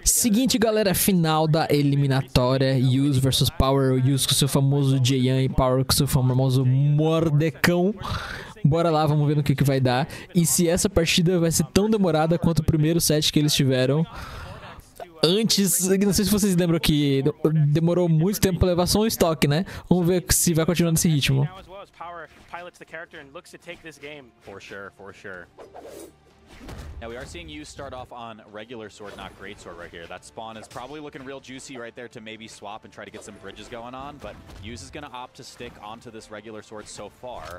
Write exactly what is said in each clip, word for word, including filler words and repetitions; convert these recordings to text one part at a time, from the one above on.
Seguinte, galera, final da eliminatória, Yus versus Power, Yus com seu famoso Jayan e Power com seu famoso Mordecão. Bora lá, vamos ver no que que vai dar. E se essa partida vai ser tão demorada quanto o primeiro set que eles tiveram antes. Não sei se vocês lembram que demorou muito tempo pra levar só um estoque, né? Vamos ver se vai continuar nesse ritmo. For sure, for sure. Now we are seeing you start off on regular sword, not great sword right here. That spawn is probably looking real juicy right there to maybe swap and try to get some bridges going on, but Yus is going to opt to stick onto this regular sword so far.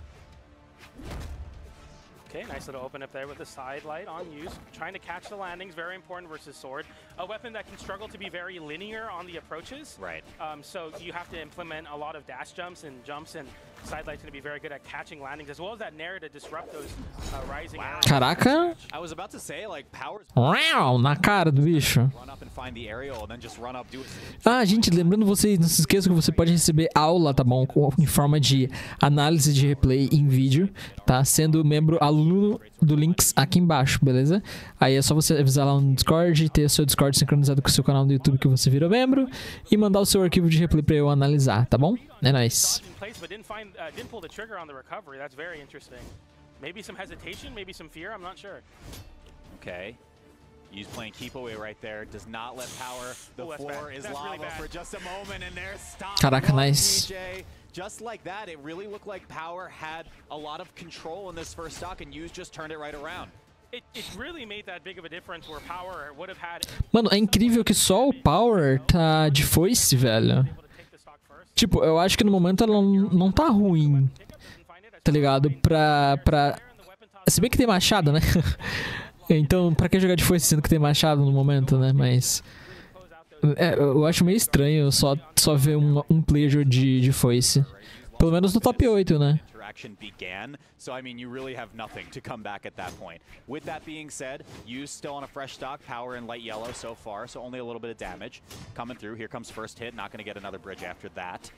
Okay, nice little open up there with the side light on Yus. Trying to catch the landings, very important versus sword. A weapon that can struggle to be very linear on the approaches. Right. Um, so you have to implement a lot of dash jumps and jumps, and side light's going to be very good at catching landings, as well as that nair to disrupt those uh, rising Wow. areas. Caraca! I was about to say, like, Power's Uau, na cara do bicho. run up and find the aerial and then just run up, do it. Ah, gente, lembrando vocês, não se esqueçam que você pode receber aula, tá bom? Em forma de análise de replay em vídeo, tá? Sendo membro aluno do links aqui embaixo, beleza? Aí é só você avisar lá no Discord, ter seu Discord sincronizado com o seu canal do YouTube que você virou membro e mandar o seu arquivo de replay pra eu analisar, tá bom? É nóis. Maybe some hesitation, maybe some fear, I'm not sure. Okay. He's playing keep away right there. Does not let Power. The Ooh, that's floor bad. is That's lava really bad. for just a moment, and there's stop. Caraca, from nice. D J. Just like that, it really looked like Power had a lot of control in this first stock, and Yus just turned it right around. It, it really made that big of a difference where Power would have had. Mano, é incrível que só o Power tá de foice, velho. Tipo, eu acho que no momento ela não, não tá ruim, tá ligado? Pra, pra... Se bem que tem machado, né? Então, pra que jogar de foice sendo que tem machado no momento, né? Mas... É, eu acho meio estranho só, só ver um, um player de, de foice. Pelo menos no top oito, né? Interaction began, so I mean, you really have nothing to come back at that point. With that being said, Yus still on a fresh stock, Power in light yellow so far, so only a little bit of damage coming through. Here comes first hit, not going to get another bridge after that.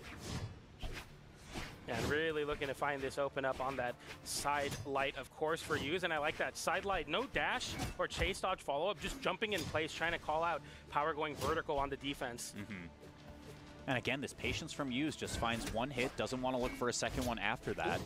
And really looking to find this open up on that side light, of course, for Yus. And I like that side light. No dash or chase dodge follow-up, just jumping in place, trying to call out Power going vertical on the defense. Mm-hmm. And again, this patience from Yus just finds one hit, doesn't want to look for a second one after that.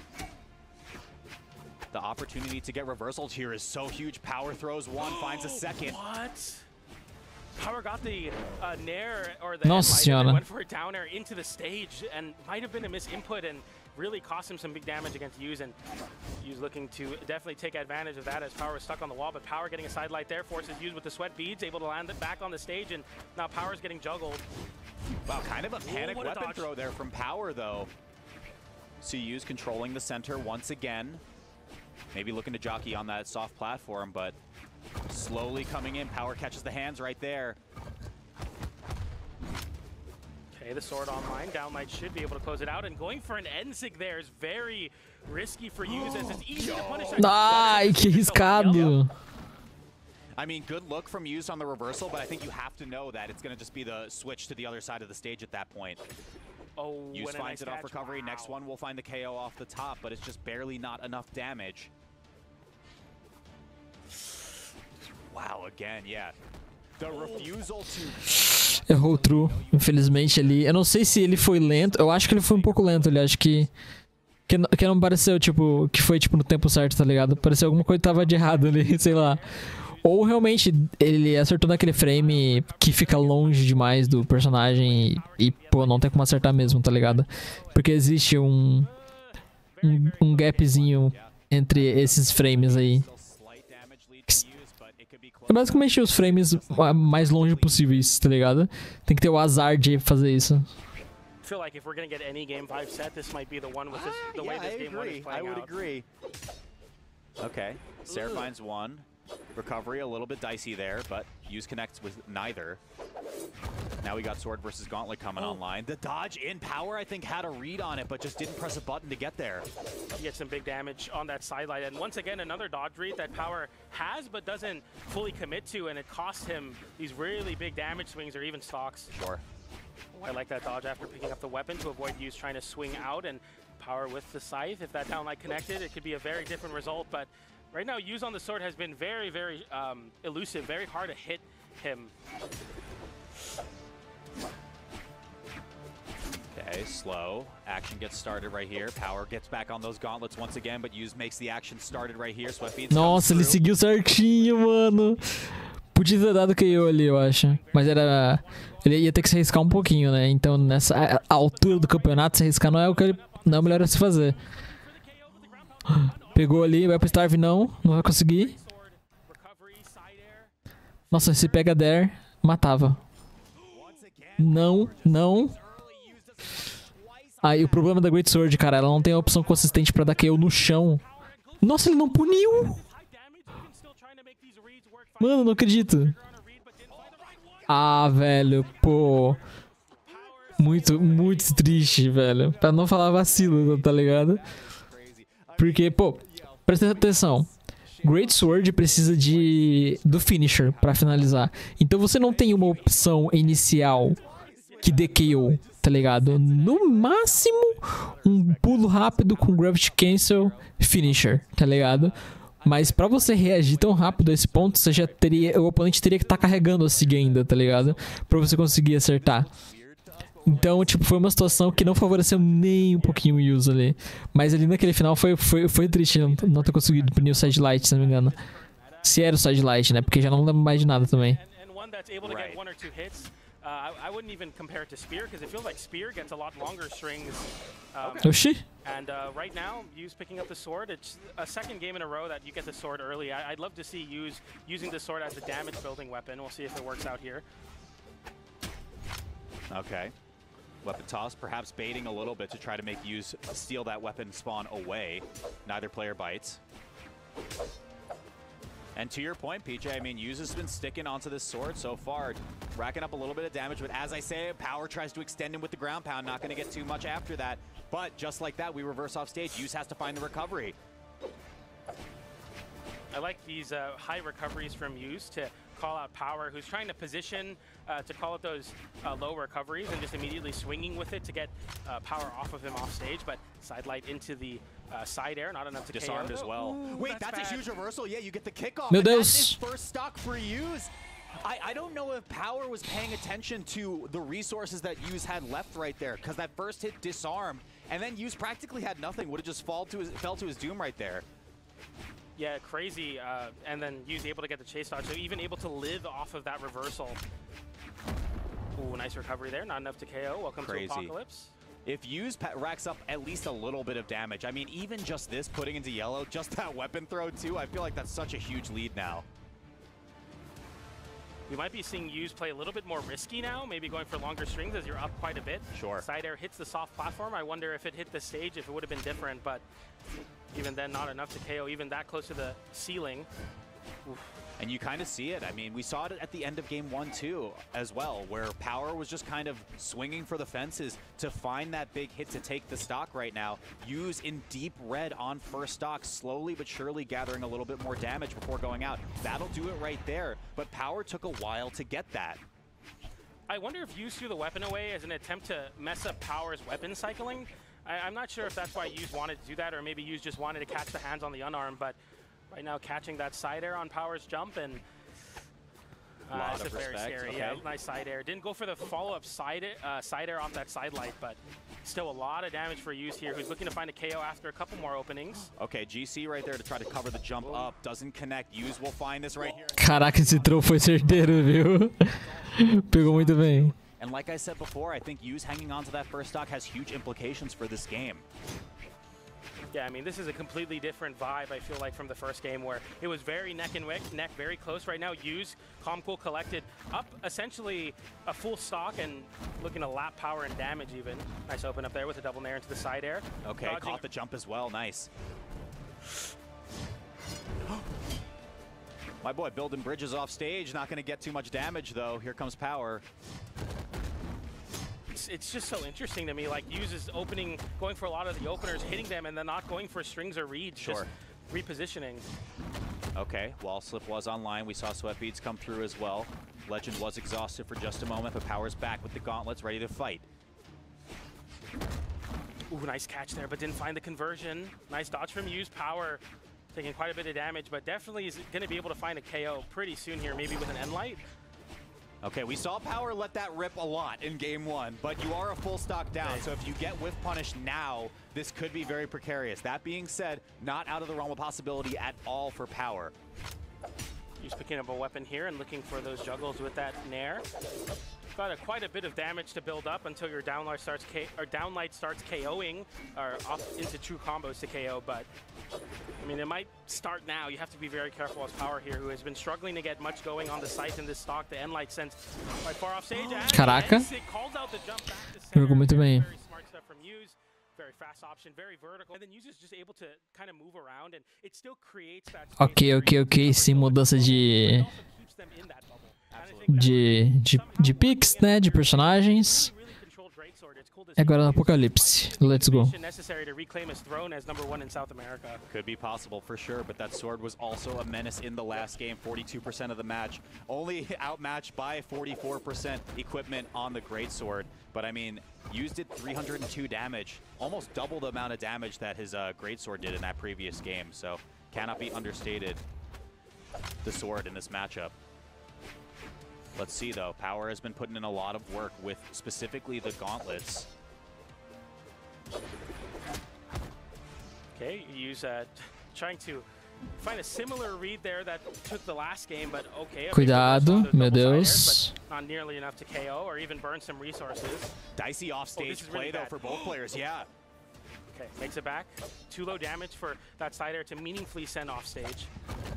The opportunity to get reversals here is so huge. Power throws one, finds a second. What? Power got the uh, nair or the Nossa senhora. went for a down air into the stage, and might have been a misinput and really cost him some big damage against Yus. And Yus looking to definitely take advantage of that as Power was stuck on the wall, but Power getting a side light there forces Yus with the sweat beads, able to land it back on the stage, and now Power's getting juggled. Wow, kind of a panic Ooh, what a weapon dodge. throw there from Power, though. So Yus controlling the center once again. Maybe looking to jockey on that soft platform, but slowly coming in. Power catches the hands right there. Okay, the sword online. Downlight should be able to close it out, and going for an N S I G there is very risky for Yus, as it's easy to punish. Ai, que riscado. I mean, good look from Yus on the reversal, but I think you have to know that it's going to just be the switch to the other side of the stage at that point. Oh, Yus and a finds nice it off catch. recovery. Wow. Next one will find the K O off the top, but it's just barely not enough damage. Wow, again, yeah. The refusal to... Errou o true, infelizmente ali. Eu não sei se ele foi lento, eu acho que ele foi um pouco lento, ele acho que... Que, não- que não pareceu, tipo, que foi, tipo, no tempo certo, tá ligado? Pareceu alguma coisa que tava de errado ali, sei lá. Ou realmente ele acertou naquele frame que fica longe demais do personagem e, e, pô, não tem como acertar mesmo, tá ligado? Porque existe um, um, um gapzinho entre esses frames aí. Slight damage lead to Yus, but it could be close. É basicamente os frames ah, mais longe possíveis, tá ligado? Tem que ter o azar de fazer isso. I feel like if we're going to get any game five set, this might be the one with this, the way yeah, this I game one is agree. I playing would out. agree. Okay, Sarah finds one. Recovery a little bit dicey there, but Yus connects with neither. Now we got Sword versus Gauntlet coming Oh. online. The dodge in Power, I think, had a read on it, but just didn't press a button to get there. He gets some big damage on that sidelight, and once again another dodge read that Power has but doesn't fully commit to, and it costs him these really big damage swings or even stocks. Sure. I like that dodge after picking up the weapon to avoid Yus trying to swing out, and Power with the scythe. If that downlight connected, it could be a very different result, but right now Yus on the sword has been very, very um, elusive, very hard to hit him. Okay, slow. Action gets started right here. Power gets back on those gauntlets once again, but Use makes the action started right here. Sweatbeats Nossa, ele seguiu certinho, mano. Podia ter dado K O ali, eu acho. Mas era... Ele ia ter que se arriscar um pouquinho, né? Então, nessa a, a altura do campeonato, se arriscar não é o que ele... Não é o melhor a se fazer. Pegou ali, vai pro Starve, não. Não vai conseguir. Nossa, se pega Dare, matava. Não, não. Aí o problema da Great Sword, cara, ela não tem a opção consistente pra dar K O no chão. Nossa, ele não puniu! Mano, não acredito. Ah, velho, pô. Muito, muito triste, velho. Pra não falar vacilo, tá ligado? Porque, pô, presta atenção. Great Sword precisa de do finisher pra finalizar. Então você não tem uma opção inicial que dê K O, tá ligado? No máximo, um pulo rápido com Gravity Cancel, finisher, tá ligado? Mas pra você reagir tão rápido a esse ponto, você já teria, o oponente teria que estar tá carregando a Sig ainda, tá ligado? Pra você conseguir acertar. Então, tipo, foi uma situação que não favoreceu nem um pouquinho o Use ali. Mas ali naquele final foi, foi, foi triste não, não ter conseguido punir o Sidelight, se não me engano. Se era o Sidelight, né? Porque já não lembro mais de nada também. Uh, I, I wouldn't even compare it to Spear because it feels like Spear gets a lot longer strings. Um, okay. Oxi. And uh, right now, Use picking up the sword. It's a second game in a row that you get the sword early. I, I'd love to see Use using the sword as a damage building weapon. We'll see if it works out here. Okay. Weapon toss, perhaps baiting a little bit to try to make Use steal that weapon spawn away. Neither player bites. And to your point, P J, I mean, Use has been sticking onto this sword so far, racking up a little bit of damage, but as I say, Power tries to extend him with the ground pound, not going to get too much after that. But just like that, we reverse off stage. Use has to find the recovery. I like these uh, high recoveries from Use to call out Power, who's trying to position uh, to call out those uh, low recoveries and just immediately swinging with it to get uh, Power off of him off stage, but Sidelight into the uh, side air, not enough to disarmed K O. as well. Ooh, Wait, that's, that's a bad. huge reversal. Yeah, you get the kickoff. Meu and Deus. that's his first stock for Use. I, I don't know if Power was paying attention to the resources that Use had left right there, because that first hit disarmed, and then Use practically had nothing. Would have just fall to his, fell to his doom right there. Yeah, crazy, uh, and then Use able to get the chase dodge, so even able to live off of that reversal. Ooh, nice recovery there, not enough to K O. Welcome Crazy. to Apocalypse. If Use racks up at least a little bit of damage, I mean, even just this putting into yellow, just that weapon throw too, I feel like that's such a huge lead now. We might be seeing Use play a little bit more risky now, maybe going for longer strings as you're up quite a bit. Sure. Side air hits the soft platform. I wonder if it hit the stage, if it would have been different, but even then, not enough to K O, even that close to the ceiling. Oof. And you kind of see it. I mean, we saw it at the end of game one, too, as well, where Power was just kind of swinging for the fences to find that big hit to take the stock right now. Use in deep red on first stock, slowly but surely gathering a little bit more damage before going out. That'll do it right there, but Power took a while to get that. I wonder if Use threw the weapon away as an attempt to mess up Power's weapon cycling. I I'm not sure if that's why Use wanted to do that, or maybe Use just wanted to catch the hands on the unarmed, but right now catching that side air on Power's jump, and uh, it's a very respect. scary. Okay. Yeah, nice side air. Didn't go for the follow-up side uh, side air off that side light, but still a lot of damage for Use here, who's looking to find a K O after a couple more openings. Okay, G C right there to try to cover the jump up. Doesn't connect. Use will find this right here. Caraca, esse throw foi certeiro, viu? Pegou muito bem. And like I said before, I think Use hanging on to that first stock has huge implications for this game. Yeah, I mean, this is a completely different vibe, I feel like, from the first game where it was very neck and neck, very close. Right now, Use, Calm Cool collected up essentially a full stock and looking to lap Power and damage even. Nice open up there with a double nair into the side air. Okay, Dodging. caught the jump as well. Nice. My boy building bridges off stage. Not going to get too much damage, though. Here comes Power. It's, it's just so interesting to me, like Use is opening, going for a lot of the openers, hitting them, and then not going for strings or reads, Sure. just repositioning. Okay, wall slip was online. We saw Sweatbeats come through as well. Legend was exhausted for just a moment, but Power's back with the gauntlets, ready to fight. Ooh, nice catch there, but didn't find the conversion. Nice dodge from Use. Power taking quite a bit of damage, but definitely is going to be able to find a K O pretty soon here, maybe with an End Light. Okay, we saw Power let that rip a lot in game one, but you are a full stock down, so if you get whiff punish now, this could be very precarious. That being said, not out of the realm of possibility at all for Power. He's picking up a weapon here and looking for those juggles with that Nair. Got a, quite a bit of damage to build up until your downlight starts K or downlight starts KOing or off into true combos to K O. But I mean, it might start now. You have to be very careful as Power here, who has been struggling to get much going on the site in this stock. The Enlight sends quite far off stage. Caraca. Calls out the jump back to center. Jogou muito bem. Very smart stuff from Yuz. Very fast option, very vertical. And then Yuz is just able to kind of move around, and it still creates that. Ok, ok, ok. Sim, mudança de de de, de picks, né? De personagens. E agora no Apocalipse. Let's go. Necessary to reclaim his throne as number one in South America. Could be possible for sure, but that sword was also a menace in the last game. forty-two percent of the match, only outmatched by forty-four percent equipment on the greatsword. But I mean, Yuz did three hundred two damage, almost double the amount of damage that his uh, greatsword did in that previous game. So cannot be understated, the sword in this matchup. Let's see though, Power has been putting in a lot of work with specifically the gauntlets. Okay, use uh, trying to find a similar read there that took the last game, but okay. Cuidado, meu Deus. Not nearly enough to K O or even burn some resources. Dicey offstage oh, play really though bad. For both players, yeah. Okay, makes it back. Too low damage for that side air to meaningfully send off stage.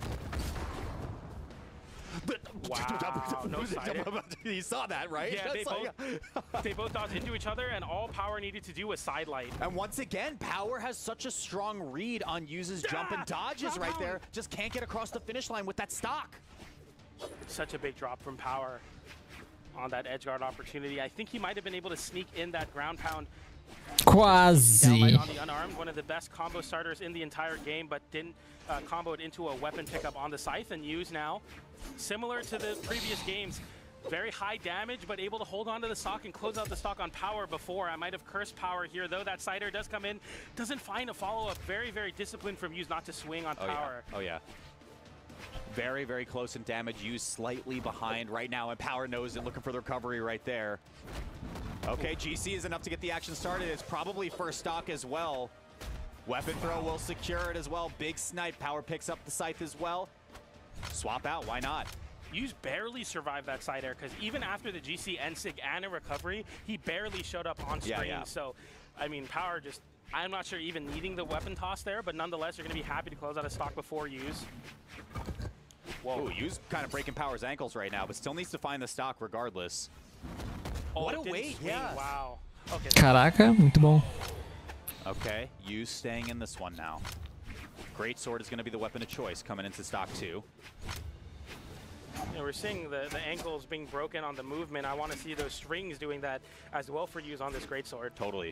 Wow, no side air. You saw that, right? Yeah, they both, they both dodged into each other, and all Power needed to do was side light. And once again, Power has such a strong read on Yuz's jump and dodges right there. Just can't get across the finish line with that stock. Such a big drop from Power on that edge guard opportunity. I think he might have been able to sneak in that ground pound. Quasi. On the unarmed, one of the best combo starters in the entire game, but didn't uh, combo it into a weapon pickup on the scythe. And Yuz now, similar to the previous games, very high damage, but able to hold on to the stock and close out the stock on Power before. I might have cursed Power here, though. That side air does come in, doesn't find a follow-up. Very, very disciplined from Yuz not to swing on oh, Power. Yeah. Oh, yeah. Very, very close in damage. Yuz slightly behind right now, and Power knows it, looking for the recovery right there. Okay, G C is enough to get the action started. It's probably first stock as well. Weapon throw will secure it as well. Big snipe. Power picks up the scythe as well. Swap out, why not? Yuz barely survived that side air, because even after the G C N SIG and a recovery, he barely showed up on screen. Yeah, yeah. So, I mean, Power just, I'm not sure even needing the weapon toss there, but nonetheless, you're going to be happy to close out a stock before Yuz. Whoa, Ooh, Yuz kind of breaking Power's ankles right now, but still needs to find the stock regardless. Oh, what a wait, yeah. Wow. Okay. Caraca, muito bom. Okay, Yuz staying in this one now. Greatsword is going to be the weapon of choice coming into stock two. Yeah, we're seeing the, the ankles being broken on the movement. I want to see those strings doing that as well for Yuz on this greatsword. Totally.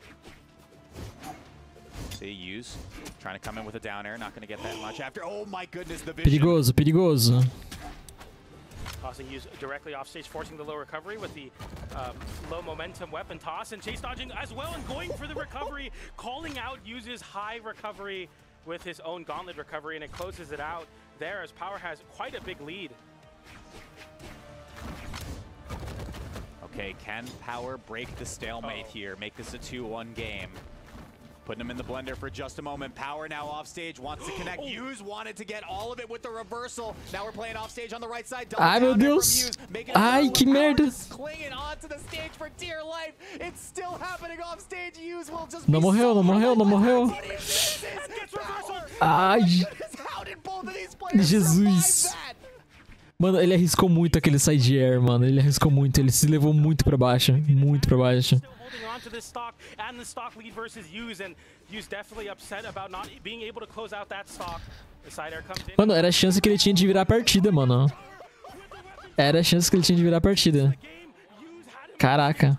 See, Yuz trying to come in with a down air, not going to get that much after. Oh my goodness, the vision. Perigoso, perigoso. Tossing Yuz directly off stage, forcing the low recovery with the um, low momentum weapon toss, and chase dodging as well and going for the recovery, calling out Yuz's high recovery with his own gauntlet recovery, and it closes it out there as Power has quite a big lead. Okay, can Power break the stalemate uh-oh. here, make this a two one game? Putting him in the blender for just a moment. Power now off stage, wants to connect. oh. Yuz wanted to get all of it with the reversal. Now we're playing off stage on the right side. Ai, meu Deus. Ai, que merda. Clinging onto the stage for dear life. It's still happening off stage. Yuz will just Não morreu, não morreu, não morreu. Ai. Jesus. Mano, ele arriscou muito aquele side air, mano. Ele arriscou muito, ele se levou muito pra baixo, muito pra baixo. Onto this stock and the stock lead versus Yuz, and Yuz definitely upset about not being able to close out that stock. The side air comes in. Mano, era a chance que ele tinha de virar a partida, mano. Era a chance que ele tinha de virar a partida. Caraca.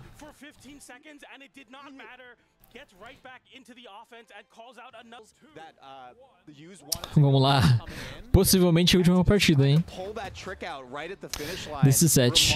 Vamos lá. Possivelmente a última partida, hein? This is Edge.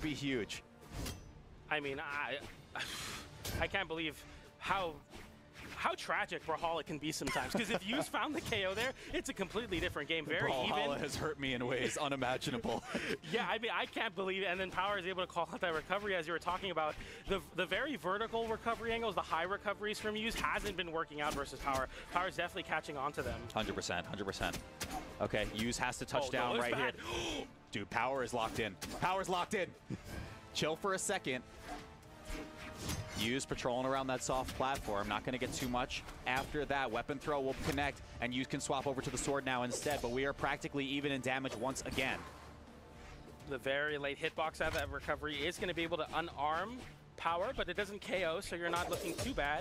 I mean, I I can't believe how how tragic Brawlhalla can be sometimes. Because if Yu's found the K O there, it's a completely different game. Very Brawlhalla even. has hurt me in ways unimaginable. Yeah, I mean, I can't believe it. And then Power is able to call out that recovery, as you were talking about. The the very vertical recovery angles, the high recoveries from Yus hasn't been working out versus Power. Power's definitely catching on to them. one hundred percent, one hundred percent. Okay, Yus has to touch Oh, down no, right bad. here. Dude, Power is locked in. Power's locked in. Chill for a second. Yus patrolling around that soft platform. Not going to get too much. After that, weapon throw will connect, and Yus can swap over to the sword now instead. But we are practically even in damage once again. The very late hitbox out of that recovery is going to be able to unarm Power, but it doesn't K O, so you're not looking too bad.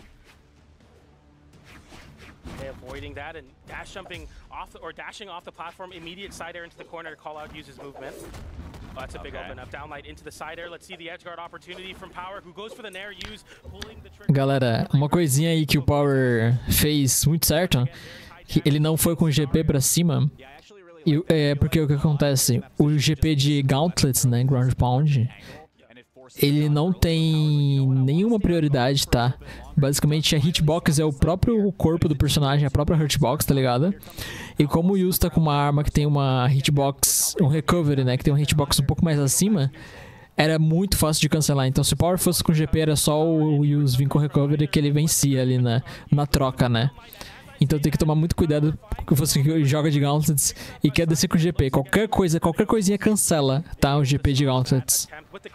Okay, avoiding that and dash jumping off the, or dashing off the platform, immediate side air into the corner to call out Yus's movement. Oh, that's a big Okay. open up. Downlight into the side air. Let's see the edge guard opportunity from Power, who goes for the nair, Yus pulling the trigger. Galera, uma coisinha aí que o Power fez muito certo, que ele não foi com o G P pra cima, Yeah, I actually really e, like é porque o que acontece, o G P de Gauntlets, né, Ground Pound, and it forces ele não tem nenhuma prioridade, tá? Basicamente a hitbox é o próprio corpo do personagem, a própria hitbox, tá ligado? E como o Yus tá com uma arma que tem uma hitbox, um recovery, né, que tem uma hitbox um pouco mais acima, era muito fácil de cancelar. Então se o Power fosse com o G P, era só o Yus vir com o recovery que ele vencia ali na, na troca, né? Então tem que tomar muito cuidado que você joga de Gauntlets e quer descer com o G P. Qualquer coisa, qualquer coisinha cancela, tá? O G P de Gauntlets.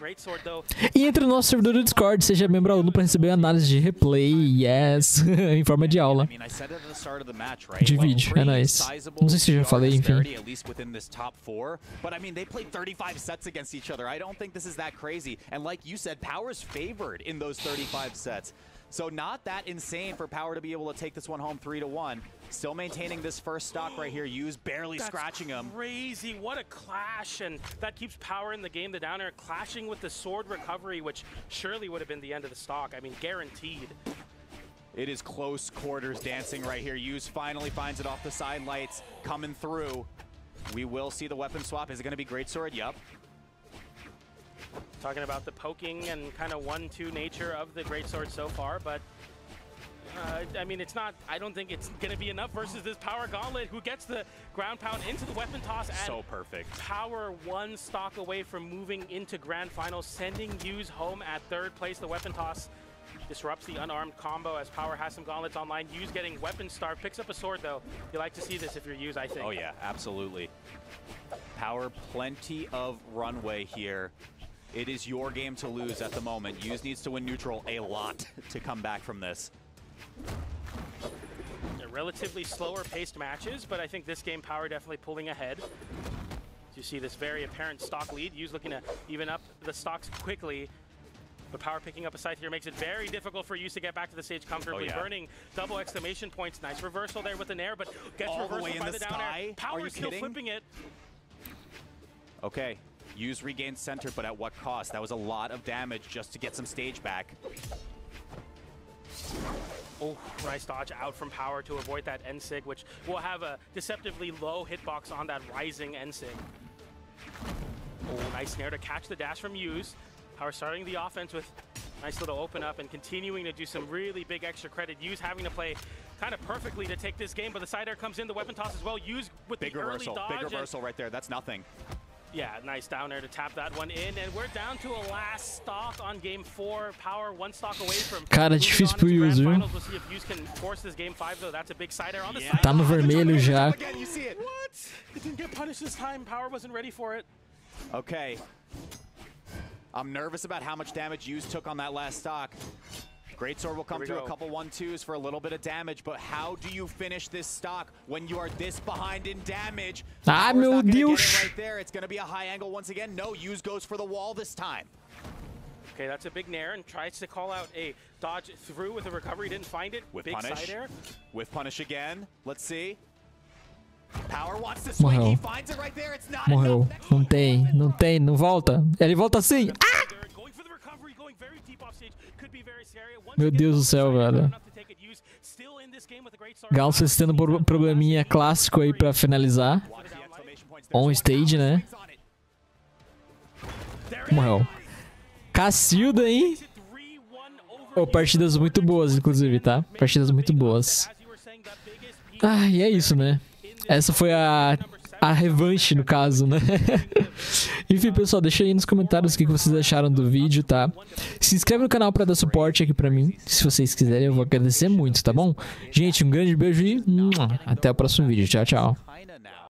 E entre no nosso servidor do Discord, seja membro aluno para receber análise de replay, yes, em forma de aula. De vídeo, é nóis. Não sei se eu já falei, enfim. At least within this top four, but I mean they played thirty-five sets against each other. I don't think this is that crazy. And like you said, Power's favored in those thirty-five sets. So not that insane for Power to be able to take this one home three to one. Still maintaining this first stock right here. Yus barely That's scratching him. Crazy, what a clash, and that keeps Power in the game. The down air clashing with the sword recovery, which surely would have been the end of the stock. I mean, guaranteed. It is close quarters dancing right here. Yus finally finds it off the side lights coming through. We will see the weapon swap. Is it going to be Greatsword? Yup. Talking about the poking and kind of one two nature of the Greatsword so far, but uh, I mean, it's not, I don't think it's going to be enough versus this Power Gauntlet, who gets the ground pound into the weapon toss. And So perfect. Power one stock away from moving into grand finals, sending Yus home at third place. The weapon toss disrupts the unarmed combo as Power has some gauntlets online. Yus getting weapon star, picks up a sword though. You like to see this if you're Yus, I think. Oh yeah, absolutely. Power, plenty of runway here. It is your game to lose at the moment. Yus needs to win neutral a lot to come back from this. They're relatively slower paced matches, but I think this game Power definitely pulling ahead. You see this very apparent stock lead. Yus looking to even up the stocks quickly. But Power picking up a scythe here makes it very difficult for Yus to get back to the stage comfortably. Oh, yeah. Burning double exclamation points. Nice reversal there with the nair, but gets All the reversal way in by the the down sky? air. Are Power you still kidding? flipping it. Okay, Yus regained center, but at what cost? That was a lot of damage just to get some stage back. Oh, nice dodge out from Power to avoid that N-Sig, which will have a deceptively low hitbox on that rising N-Sig. Oh, nice snare to catch the dash from Yus. Power starting the offense with nice little open up and continuing to do some really big extra credit. Yus having to play kind of perfectly to take this game, but the side air comes in, the weapon toss as well. Yus with Big the reversal, early dodge. big and- reversal right there. That's nothing. Yeah, nice down air to tap that one in, and we're down to a last stock on game four. Power one stock away from Cara, moving difícil on pro into grand Yus, viu? finals. We'll see if Yus can force this game five though. That's a big side air on the Yeah. side. Tá no vermelho já. Again, you see it. What? It didn't get punished this time. Power wasn't ready for it. Okay. I'm nervous about how much damage Yus took on that last stock. Greatsword will come we through go. a couple one twos for a little bit of damage, but how do you finish this stock when you are this behind in damage? Ah, Power's meu not gonna get it Deus. right there. It's going to be a high angle once again. No, Yus goes for the wall this time. Okay, that's a big nair and tries to call out a dodge through with a recovery. Didn't find it. With big punish. side air. With punish again. Let's see. Power wants to swing. He Morreu. finds it right there. It's not Morreu. enough. Não tem, não tem, não volta. Ele volta assim. Ah! They're going for the recovery, going very deep off stage. Could be very scary. Once Meu again, Deus do both céu, sides not velho. enough to take it. Yus still in this game with a great start. Gauntlets tendo um probleminha clássico aí pra finalizar. Watch the exclamation points. There's On one. stage, Power né? swings on it. There it Morreu. is. Cacilda, hein? three one over Oh, partidas muito boas, inclusive, tá? Partidas muito boas. Ah, e é isso, né? Essa foi a, a revanche, no caso, né? Enfim, pessoal, deixa aí nos comentários o que vocês acharam do vídeo, tá? Se inscreve no canal pra dar suporte aqui pra mim. Se vocês quiserem, eu vou agradecer muito, tá bom? Gente, um grande beijo e até o próximo vídeo. Tchau, tchau.